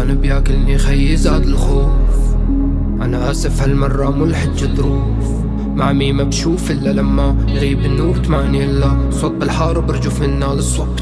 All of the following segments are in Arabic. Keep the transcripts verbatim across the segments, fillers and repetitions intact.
خذلان بياكلني خيي زاد الخوف. أنا آسف هالمرة مو الحجة ظروف، مع مي ما بشوف إلا لما يغيب النور تماني إلا صوت بالحارة برجف منا للصوت.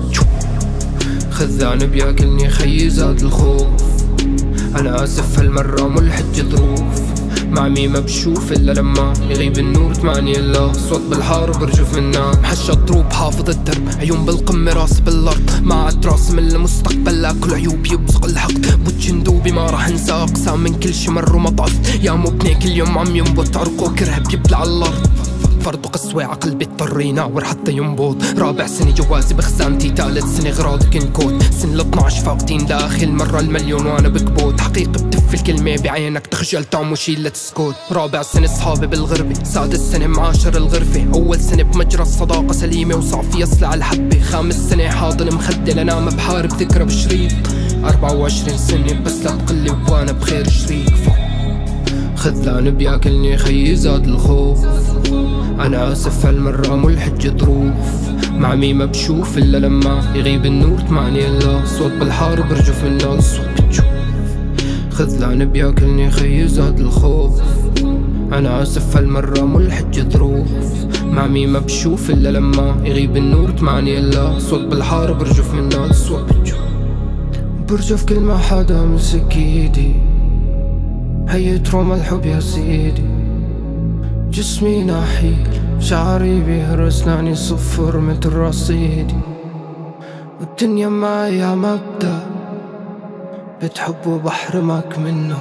خذلان بياكلني خيي زاد الخوف. أنا آسف هالمرة مو الحجة ظروف، مع مي ما بشوف إلا لما يغيب النور تماني إلا صوت بالحارة برجف منا. محشى الضروب حافظ الدرب، عيون بالقمة راس بالأرض، ما عاد راسم إلا مستقبل لا كل عيوب يبزق الحق. بوتش ندوبي ما راح انسى أقسام من كل شي مر وما ضعف، يا مبني كل يوم عم ينبت عرقه كرهب يبلع على الأرض. فرض قسوة عقل بيضطر يناور حتى ينبض. رابع سنة جوازي بخزانتي، تالت سنة غراض كنكوت، سن الاثناعش فاقدين داخل مرة المليون وانا بكبوت. حقيقة بتف الكلمة بعينك تخجل تعم وشيل لتسكت. رابع سنة صحابي بالغربة، سادس سنة معاشر الغرفة، أول سنة بمجرى الصداقة سليمة وصعفي يصلع الحبة. خامس سنة حاضن مخدة لنام بحارب ذكرى بشريط. أربعة وعشرين سنة بس لا تقلي وانا بخير شريك. خذلان بياكلني خيي زاد الخوف. أنا آسف هالمرة مو الحجة ظروف، مع مي ما بشوف إلا لما يغيب النور تماني إلا صوت بالحارة برجف منا الصوت بتشوف. خذلان بياكلني خيي زاد الخوف. أنا آسف هالمرة مو الحجة ظروف، مع مي ما بشوف إلا لما يغيب النور تماني إلا صوت بالحارة برجف منا الصوت بتشوف. برجف كل ما حدا مسك ايدي، هي تروما الحب يا سيدي. جسمي ناحي شعري بيهر اسناني صفر متر رصيدي، والدنيا معي عم ابدا بتحب وبحرمك منه.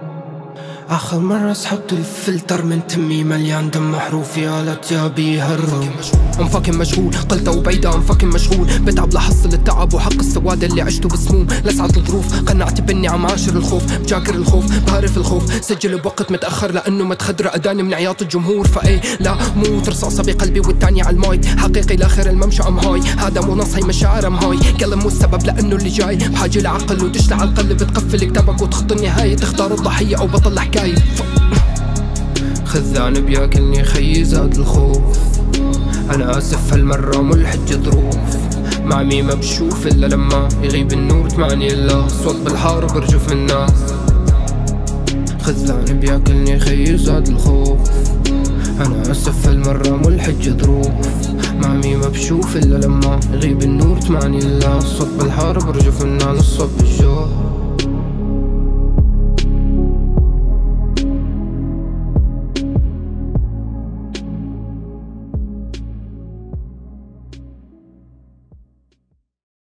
آخر مرة سحبت الفلتر من تمي مليان دم محروفي على تيابي هرب. I'm fucking مشغول قلت وبعيدة I'm fucking مشغول، بتعب لحصل التعب وحق السواد اللي عشته بسموم. لسعة الظروف قنعت باني عم عاشر الخوف، بجاكر الخوف بعرف الخوف، سجل بوقت متأخر لأنه متخدرة أداني من عياط الجمهور. فايه لا موت رصاصة بقلبي والتانية على الماي، حقيقي لاخر الممشى ام هاي، هذا مو نص هي مشاعر ام هاي. كلام مو السبب لأنه اللي جاي بحاجة لعقل ودش على القلب بتقفل كتابك وتخط النهاية، تختار الضحية أو بطل حكاية. خذلان بياكلني خيي زاد الخوف. أنا آسف هالمرة مو الحجة ظروف، مع مي ما بشوف إلا لما يغيب النور تماني إلا صوت بالحارة برجف منا. خذلان بياكلني خيي زاد الخوف. أنا آسف هالمرة مو الحجة ظروف، مع مي ما بشوف إلا لما يغيب النور تماني إلا صوت بالحارة برجف منا للصوت بالجوع.